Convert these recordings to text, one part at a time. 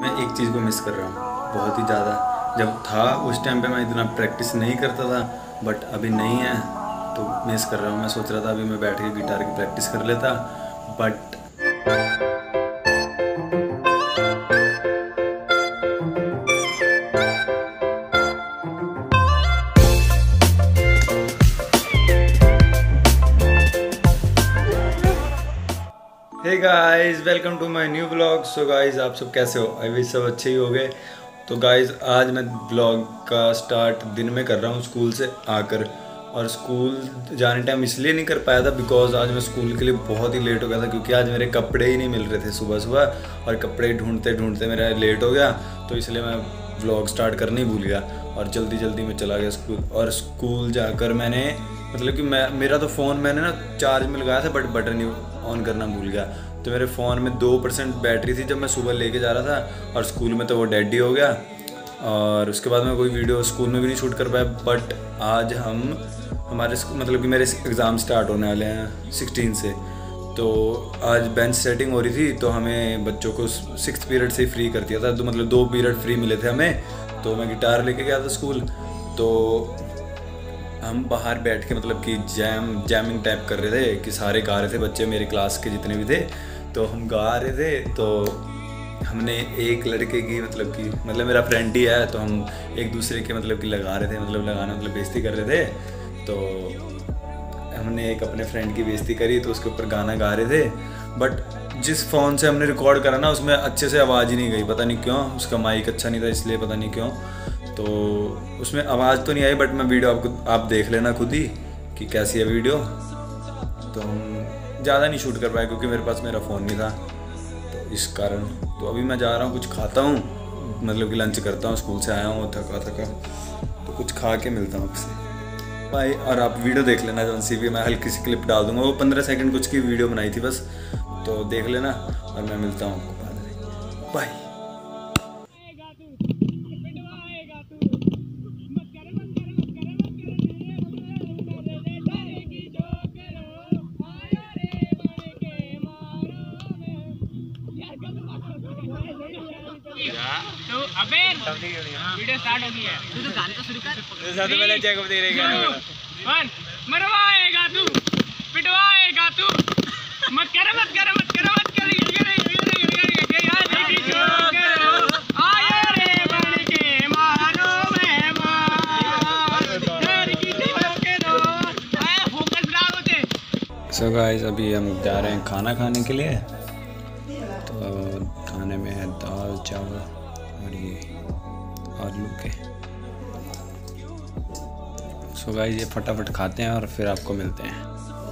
मैं एक चीज़ को मिस कर रहा हूँ बहुत ही ज़्यादा। जब था उस टाइम पे मैं इतना प्रैक्टिस नहीं करता था, बट अभी नहीं है तो मिस कर रहा हूँ। मैं सोच रहा था अभी मैं बैठ के गिटार की प्रैक्टिस कर लेता, but hey guys, welcome to my new vlog. So guys, आप सब कैसे हो? आई विश सब अच्छे ही हो गए। तो गाइस, आज मैं ब्लॉग का स्टार्ट दिन में कर रहा हूँ स्कूल से आकर। और स्कूल जाने टाइम इसलिए नहीं कर पाया था बिकॉज आज मैं स्कूल के लिए बहुत ही लेट हो गया था, क्योंकि आज मेरे कपड़े ही नहीं मिल रहे थे सुबह सुबह, और कपड़े ढूंढते ढूंढते मेरा लेट हो गया। तो इसलिए मैं ब्लॉग स्टार्ट करने ही भूल गया और जल्दी जल्दी में चला गया स्कूल। और स्कूल जाकर मैंने मतलब कि मेरा तो फ़ोन मैंने ना चार्ज में लगाया था, बट बटन ही ऑन करना भूल गया। तो मेरे फ़ोन में 2% बैटरी थी जब मैं सुबह लेके जा रहा था, और स्कूल में तो वो डेड ही हो गया। और उसके बाद मैं कोई वीडियो स्कूल में भी नहीं शूट कर पाया। बट आज हमारे मतलब कि मेरे एग्ज़ाम स्टार्ट होने वाले हैं 16 से। तो आज बेंच सेटिंग हो रही थी, तो हमें बच्चों को 6th पीरियड से फ्री कर दिया था। तो मतलब 2 पीरियड फ्री मिले थे हमें। तो मैं गिटार लेके गया था स्कूल। तो हम बाहर बैठ के मतलब कि जैमिंग टाइप कर रहे थे कि सारे गा रहे थे बच्चे, मेरे क्लास के जितने भी थे। तो हम गा रहे थे। तो हमने एक लड़के की मतलब मेरा फ्रेंड ही है, तो हम एक दूसरे के मतलब कि लगा रहे थे, मतलब लगाना मतलब बेइज्जती कर रहे थे। तो हमने एक अपने फ्रेंड की बेइज्जती करी, तो उसके ऊपर गाना गा रहे थे। बट जिस फ़ोन से हमने रिकॉर्ड करा ना, उसमें अच्छे से आवाज़ ही नहीं गई, पता नहीं क्यों। उसका माइक अच्छा नहीं था इसलिए, पता नहीं क्यों। तो उसमें आवाज़ तो नहीं आई, बट मैं वीडियो आप देख लेना खुद ही कि कैसी है वीडियो। तो हम ज़्यादा नहीं शूट कर पाए क्योंकि मेरे पास मेरा फ़ोन नहीं था, तो इस कारण। तो अभी मैं जा रहा हूँ, कुछ खाता हूँ, मतलब कि लंच करता हूँ। स्कूल से आया हूँ थका, तो कुछ खा के मिलता हूँ आपसे, बाय। और आप वीडियो देख लेना जौन सी भी, मैं हल्की सी क्लिप डाल दूँगा। वो 15 सेकंड कुछ की वीडियो बनाई थी बस, तो देख लेना। और मैं मिलता हूँ आपको बाद में, बाय। तो अबे वीडियो स्टार्ट हो गई है। तू तो गाना तो शुरू कर। सबसे पहले चेकअप दे रही है। मरवाएगा तू, पिटवाएगा तू, मत कर आए रे बन के मारो फोकस खराब होते। सो गाइस, अभी हम जा रहे हैं खाना खाने के लिए। तो खाने में है दाल चावल और ये आलू के। सो गाइस, ये फटाफट खाते हैं और फिर आपको मिलते हैं।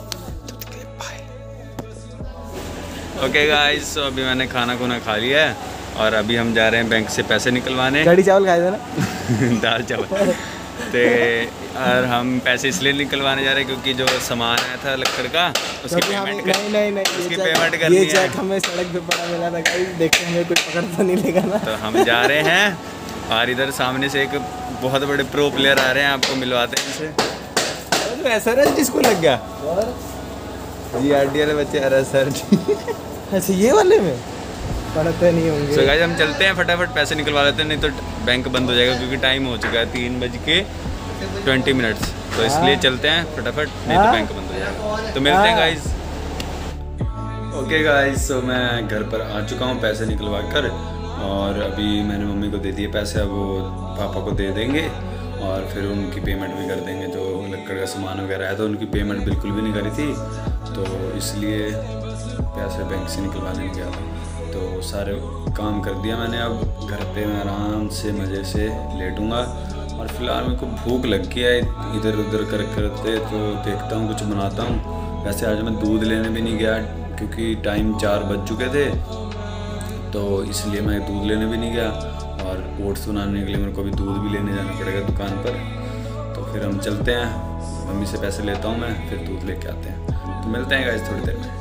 ओके गाइस, तो अभी मैंने खाना खा लिया है और अभी हम जा रहे हैं बैंक से पैसे निकलवाने। कड़ी चावल खाए थे ना? दाल चावल। तो और हम पैसे इसलिए निकलवाने जा रहे हैं क्योंकि जो सामान आया था लक्कड़ का, उसकी पेमेंट करनी है। ये चेक हमें सड़क पे पड़ा मिला था गाइस, देखते हमें कोई पकड़ तो नहीं लेगा ना। तो हम जा रहे हैं, और इधर सामने से एक बहुत बड़े प्रो प्लेयर आ रहे हैं, आपको मिलवाते हैं इनसे। तो SRH जिसको लग गया GRD वाले बच्चे SRH। अच्छा, ये वाले में पढ़ते नहीं होंगे। सो गाइस, हम चलते हैं, फटाफट पैसे निकलवा लेते हैं, नहीं तो बैंक बंद हो जाएगा क्योंकि टाइम हो चुका है 3:20। तो इसलिए चलते हैं फटाफट, नहीं तो बैंक बंद हो जाएगा। तो मिलते हैं गाइस। ओके गाइस, सो मैं घर पर आ चुका हूँ पैसे निकलवा कर, और अभी मैंने मम्मी को दे दिए पैसे। अब वो पापा को दे देंगे और फिर उनकी पेमेंट भी कर देंगे। जो लक्कड़ का सामान वगैरह है, तो उनकी पेमेंट बिल्कुल भी नहीं करी थी, तो इसलिए पैसे बैंक से निकलवाने गया था। तो सारे काम कर दिया मैंने। अब घर पे मैं आराम से मज़े से लेटूँगा। और फिलहाल मेरे को भूख लग गया है इधर उधर करते, तो देखता हूँ कुछ बनाता हूँ। वैसे आज मैं दूध लेने भी नहीं गया क्योंकि टाइम 4 बज चुके थे, तो इसलिए मैं दूध लेने भी नहीं गया। और ओट्स बनाने के लिए मेरे को अभी दूध भी लेने जाना पड़ेगा दुकान पर। तो फिर हम चलते हैं, मम्मी से पैसे लेता हूँ मैं, फिर दूध लेके आते हैं। तो मिलते हैं गाइस थोड़ी देर में।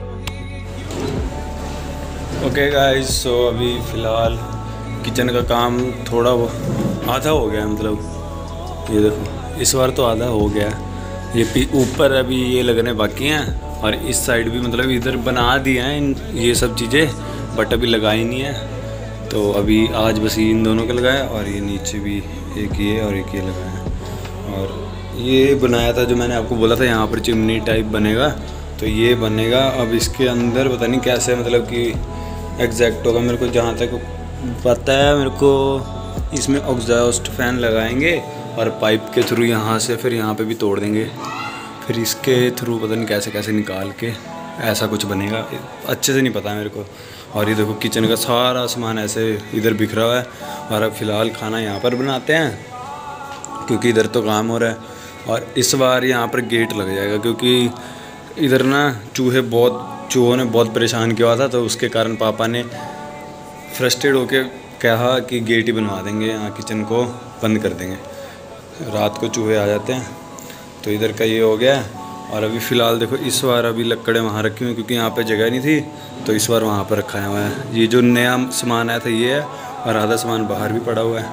ओके गाइस, सो अभी फ़िलहाल किचन का काम थोड़ा वो आधा हो गया है, मतलब ये देखो इस बार तो आधा हो गया। ये ऊपर अभी ये लगने बाकी हैं, और इस साइड भी मतलब इधर बना दिए हैं ये सब चीज़ें, बट अभी लगाई नहीं है। तो अभी आज बस इन दोनों का लगाया और ये नीचे भी एक ये और एक ये लगाया। और ये बनाया था जो मैंने आपको बोला था यहाँ पर चिमनी टाइप बनेगा, तो ये बनेगा। अब इसके अंदर पता नहीं कैसे मतलब कि एग्जैक्ट होगा, मेरे को जहाँ तक पता है मेरे को इसमें एग्जॉस्ट फैन लगाएंगे और पाइप के थ्रू यहाँ से फिर यहाँ पे भी तोड़ देंगे, फिर इसके थ्रू पता नहीं कैसे कैसे निकाल के ऐसा कुछ बनेगा, अच्छे से नहीं पता मेरे को। और ये देखो किचन का सारा सामान ऐसे इधर बिखरा हुआ है। और अब फ़िलहाल खाना यहाँ पर बनाते हैं क्योंकि इधर तो काम हो रहा है। और इस बार यहाँ पर गेट लग जाएगा क्योंकि इधर ना चूहों ने बहुत परेशान किया था, तो उसके कारण पापा ने फ्रस्ट्रेट होके कहा कि गेट ही बनवा देंगे, यहाँ किचन को बंद कर देंगे, रात को चूहे आ जाते हैं। तो इधर का ये हो गया। और अभी फ़िलहाल देखो इस बार अभी लकड़ें वहाँ रखी हुई क्योंकि यहाँ पे जगह नहीं थी, तो इस बार वहाँ पर रखा हुआ है। ये जो नया सामान आया था ये है और आधा सामान बाहर भी पड़ा हुआ है।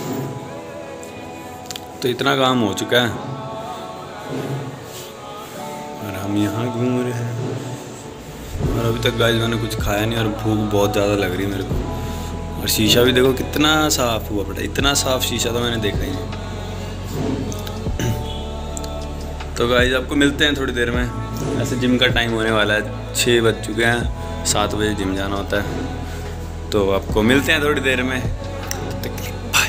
तो इतना काम हो चुका है और हम यहाँ घूम रहे हैं। और अभी तक गाइस मैंने कुछ खाया नहीं और भूख बहुत ज़्यादा लग रही है मेरे को। और शीशा भी देखो कितना साफ़ हुआ पड़ा, इतना साफ़ शीशा तो मैंने देखा ही नहीं। तो गाइस आपको मिलते हैं थोड़ी देर में। ऐसे जिम का टाइम होने वाला है, 6 बज चुके हैं, 7 बजे जिम जाना होता है। तो आपको मिलते हैं थोड़ी देर में, बाय।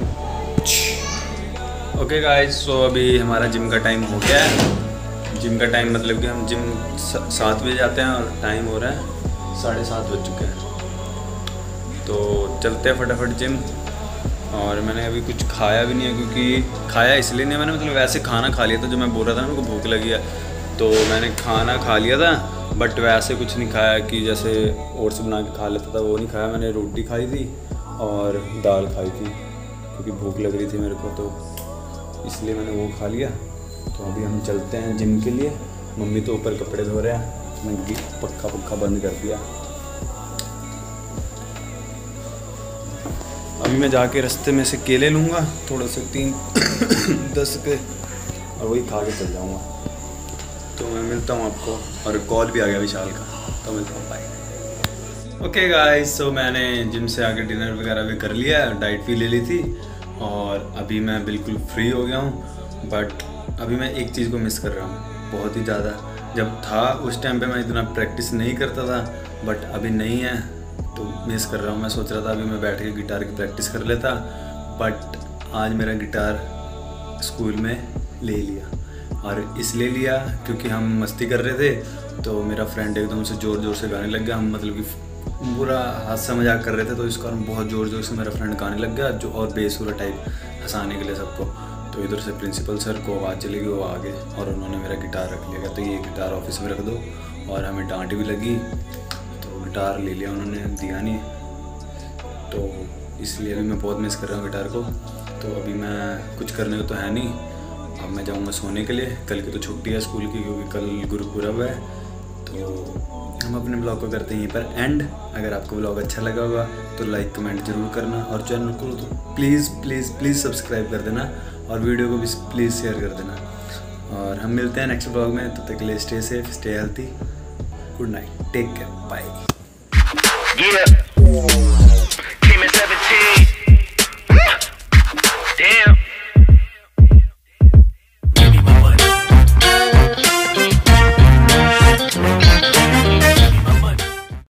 ओके गाइस, सो अभी हमारा जिम का टाइम हो गया है। जिम का टाइम मतलब कि हम जिम 7 बजे जाते हैं और टाइम हो रहा है 7:30 बज चुके हैं। तो चलते हैं फटाफट जिम। और मैंने अभी कुछ खाया भी नहीं है क्योंकि खाया इसलिए नहीं, मैंने मतलब वैसे खाना खा लिया था, जो मैं बोल रहा था ना मेरे को भूख लगी है, तो मैंने खाना खा लिया था। बट वैसे कुछ नहीं खाया कि जैसे ओट्स बना के खा लेता था, वो नहीं खाया। मैंने रोटी खाई थी और दाल खाई थी क्योंकि भूख लग रही थी मेरे को, तो इसलिए मैंने वो खा लिया। तो अभी हम चलते हैं जिम के लिए। मम्मी तो ऊपर कपड़े धो रहे हैं, मैंने पक्का बंद कर दिया। अभी मैं जाके रास्ते में से केले लूँगा थोड़ा से 3-10 के, और वही खा के चल जाऊँगा। तो मैं मिलता हूँ आपको। और कॉल भी आ गया विशाल का, तो मिलता हूँ, बाय। ओके गाइस, सो मैंने जिम से आके डिनर वगैरह भी कर लिया, डाइट भी ले ली थी और अभी मैं बिल्कुल फ्री हो गया हूँ। बट अभी मैं एक चीज़ को मिस कर रहा हूँ बहुत ही ज़्यादा। जब था उस टाइम पे मैं इतना प्रैक्टिस नहीं करता था, बट अभी नहीं है तो मिस कर रहा हूँ। मैं सोच रहा था अभी मैं बैठ के गिटार की प्रैक्टिस कर लेता, बट आज मेरा गिटार स्कूल में ले लिया। और इसलिए लिया क्योंकि हम मस्ती कर रहे थे, तो मेरा फ्रेंड एकदम से ज़ोर से गाने लग गया। हम मतलब कि पूरा हादसा मजाक कर रहे थे, तो इस कारण बहुत ज़ोर से मेरा फ्रेंड गाने लग गया, जो और बेसुरा टाइप हंसाने के लिए सबको। तो इधर से प्रिंसिपल सर को आवाज़ चली गई, वो आ गए और उन्होंने मेरा गिटार रख लिया। तो ये गिटार ऑफिस में रख दो, और हमें डांट भी लगी, तो गिटार ले लिया उन्होंने, दिया नहीं। तो इसलिए अभी मैं बहुत मिस कर रहा हूँ गिटार को। तो अभी मैं कुछ करने को तो है नहीं, अब मैं जाऊँगा सोने के लिए। कल की तो छुट्टी है स्कूल की क्योंकि कल गुरुपुरब है। तो हम अपने ब्लॉग को करते हैं यहीं पर एंड। अगर आपको ब्लॉग अच्छा लगा होगा तो लाइक कमेंट जरूर करना, और चैनल को तो प्लीज़ सब्सक्राइब कर देना, और वीडियो को भी प्लीज़ शेयर कर देना। और हम मिलते हैं नेक्स्ट ब्लॉग में, तब तक के लिए stay safe, stay healthy, good night, take care, bye.